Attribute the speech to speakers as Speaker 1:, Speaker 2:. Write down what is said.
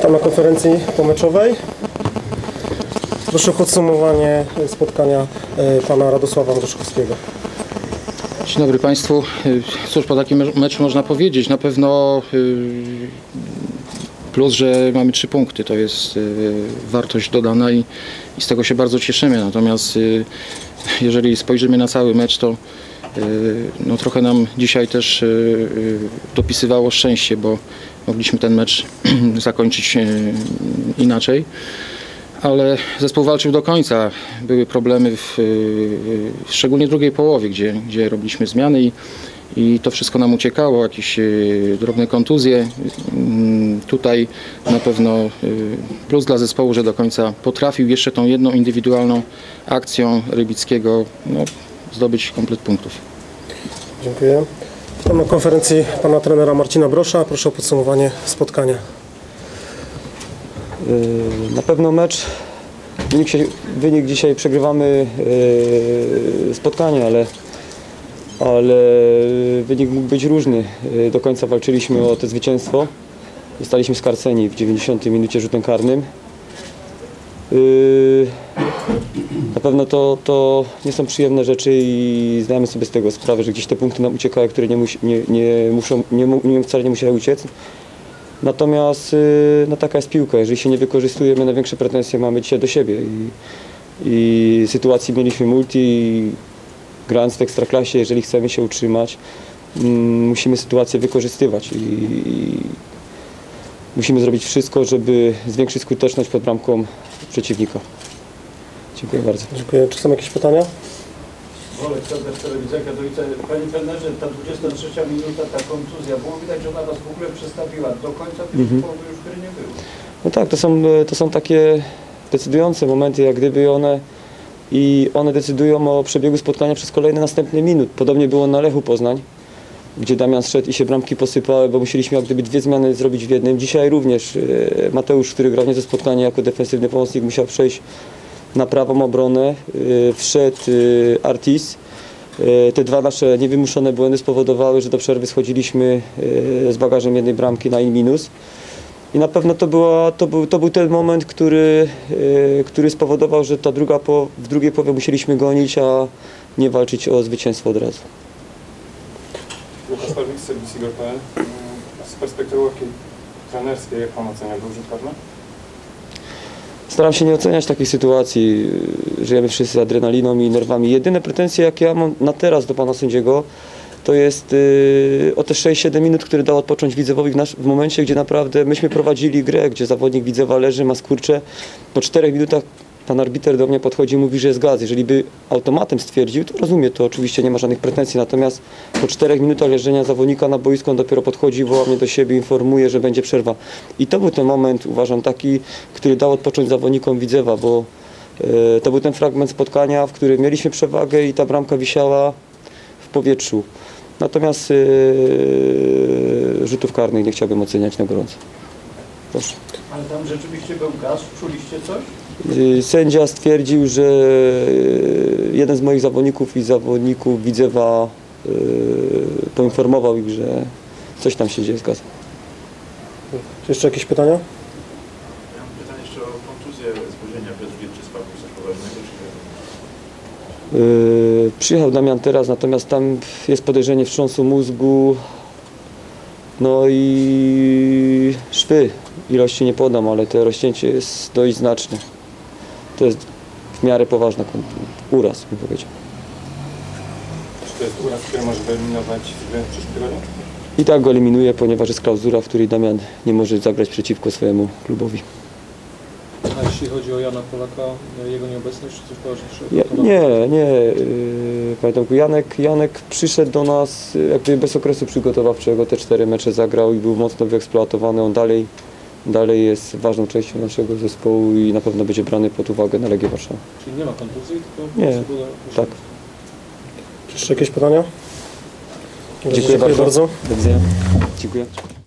Speaker 1: Witam na konferencji pomeczowej. Proszę o podsumowanie spotkania pana Radosława Androszkowskiego.
Speaker 2: Dzień dobry Państwu. Cóż po takim meczu można powiedzieć? Na pewno plus, że mamy 3 punkty. To jest wartość dodana i z tego się bardzo cieszymy. Natomiast jeżeli spojrzymy na cały mecz, to no, trochę nam dzisiaj też dopisywało szczęście, bo mogliśmy ten mecz zakończyć inaczej. Ale zespół walczył do końca. Były problemy szczególnie w drugiej połowie, gdzie robiliśmy zmiany i to wszystko nam uciekało, jakieś drobne kontuzje. Tutaj na pewno plus dla zespołu, że do końca potrafił jeszcze tą jedną indywidualną akcją Rybickiego zdobyć komplet punktów.
Speaker 1: Dziękuję. Witam na konferencji pana trenera Marcina Brosza. Proszę o podsumowanie spotkania.
Speaker 3: Na pewno mecz, wynik dzisiaj przegrywamy spotkanie, ale wynik mógł być różny. Do końca walczyliśmy o to zwycięstwo. Zostaliśmy skarceni w 90 minucie rzutem karnym. Na pewno to nie są przyjemne rzeczy i zdajemy sobie z tego sprawę, że gdzieś te punkty nam uciekały, które wcale nie musiały uciec. Natomiast no, taka jest piłka. Jeżeli się nie wykorzystujemy, największe pretensje mamy dzisiaj do siebie. I sytuacji mieliśmy multi, grając w Ekstraklasie, jeżeli chcemy się utrzymać, musimy sytuację wykorzystywać i musimy zrobić wszystko, żeby zwiększyć skuteczność pod bramką przeciwnika. Dziękuję bardzo.
Speaker 1: Dziękuję. Czy są jakieś pytania?
Speaker 4: Olek Soder, Telewizja Katowice. Panie trenerze, ta 23 minuta, ta kontuzja, było widać, że ona was w ogóle przestawiła. Do końca pierwszej połowy już gry nie było.
Speaker 3: No tak, to są takie decydujące momenty, jak gdyby one decydują o przebiegu spotkania przez kolejne następne minut. Podobnie było na Lechu Poznań, gdzie Damian szedł i się bramki posypały, bo musieliśmy jak gdyby 2 zmiany zrobić w jednym. Dzisiaj również Mateusz, który grał nieco spotkanie jako defensywny pomocnik, musiał przejść na prawą obronę, wszedł Artis. Te 2 nasze niewymuszone błędy spowodowały, że do przerwy schodziliśmy z bagażem jednej bramki na minus. I na pewno to był ten moment, który spowodował, że w drugiej połowie musieliśmy gonić, a nie walczyć o zwycięstwo od razu.
Speaker 5: Łukasz Parwik, serwis.pl. Z perspektywy trenerskiej, jak Pan ocenia, był rzut karny?
Speaker 3: Staram się nie oceniać takich sytuacji. Żyjemy wszyscy adrenaliną i nerwami. Jedyne pretensje, jakie ja mam na teraz do pana sędziego, to jest o te 6-7 minut, które dał odpocząć Widzewowi w momencie, gdzie naprawdę myśmy prowadzili grę, gdzie zawodnik Widzewa leży, ma skurcze. Po 4 minutach pan arbiter do mnie podchodzi i mówi, że jest gaz. Jeżeli by automatem stwierdził, to rozumiem, to oczywiście nie ma żadnych pretensji. Natomiast po 4 minutach leżenia zawodnika na boisku on dopiero podchodzi, woła mnie do siebie, informuje, że będzie przerwa. I to był ten moment, uważam, taki, który dał odpocząć zawodnikom Widzewa, bo to był ten fragment spotkania, w którym mieliśmy przewagę i ta bramka wisiała w powietrzu. Natomiast rzutów karnych nie chciałbym oceniać na gorąco. Proszę.
Speaker 4: Ale tam rzeczywiście był gaz, czuliście coś?
Speaker 3: Sędzia stwierdził, że jeden z moich zawodników i zawodników Widzewa poinformował ich, że coś tam się dzieje z gazem.
Speaker 1: Czy jeszcze jakieś pytania?
Speaker 6: Ja mam pytanie jeszcze o kontuzję spojrzenia Piotr Wietrzysław, coś poważnego czy nie?
Speaker 3: Przyjechał Damian teraz, natomiast tam jest podejrzenie wstrząsu mózgu, no i szwy. Ilości nie podam, ale to rozcięcie jest dość znaczne. To jest w miarę poważny uraz, bym powiedział.
Speaker 5: Czy to jest uraz, który może wyeliminować w przyszłym tygodniu?
Speaker 3: I tak go eliminuję, ponieważ jest klauzura, w której Damian nie może zagrać przeciwko swojemu klubowi.
Speaker 7: A jeśli chodzi o Jana Polaka, jego nieobecność, czy coś poważniejszego?
Speaker 3: Nie. Panie Tomku, Janek przyszedł do nas jakby bez okresu przygotowawczego, te 4 mecze zagrał i był mocno wyeksploatowany. On dalej jest ważną częścią naszego zespołu i na pewno będzie brany pod uwagę na Legię Warszawa.
Speaker 7: Czyli nie ma kontuzji, tylko
Speaker 3: Nie, tak.
Speaker 1: Czy jeszcze jakieś pytania?
Speaker 3: Dziękuję bardzo.
Speaker 1: Do widzenia.
Speaker 3: Dziękuję.